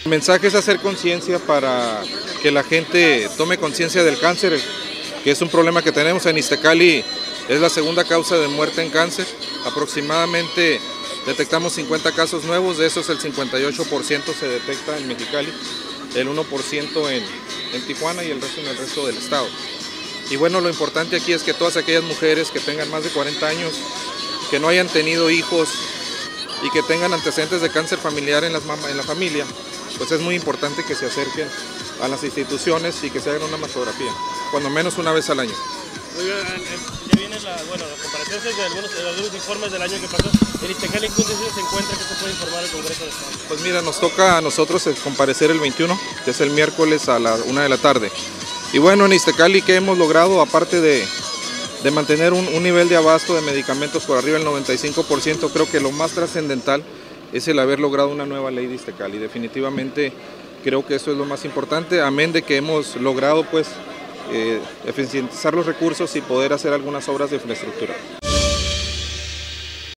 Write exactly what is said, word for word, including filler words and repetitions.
El mensaje es hacer conciencia para que la gente tome conciencia del cáncer, que es un problema que tenemos en Iztacali. Es la segunda causa de muerte en cáncer. Aproximadamente detectamos cincuenta casos nuevos, de esos el cincuenta y ocho por ciento se detecta en Mexicali, el uno por ciento en, en Tijuana y el resto en el resto del estado. Y bueno, lo importante aquí es que todas aquellas mujeres que tengan más de cuarenta años, que no hayan tenido hijos y que tengan antecedentes de cáncer familiar en, las en la familia, pues es muy importante que se acerquen a las instituciones y que se hagan una mastografía, cuando menos una vez al año. Oiga, ya viene la, bueno, las comparaciones de algunos, de algunos informes del año que pasó. ¿En Iztacali en qué condiciones se encuentra? ¿Qué se puede informar al Congreso de Estado? Pues mira, nos toca a nosotros comparecer el veintiuno, que es el miércoles a la una de la tarde. Y bueno, en Iztacali, ¿qué hemos logrado? Aparte de, de mantener un, un nivel de abasto de medicamentos por arriba del noventa y cinco por ciento, creo que lo más trascendental es el haber logrado una nueva ley de Iztacali. Definitivamente creo que eso es lo más importante, amén de que hemos logrado pues eh, eficientizar los recursos y poder hacer algunas obras de infraestructura.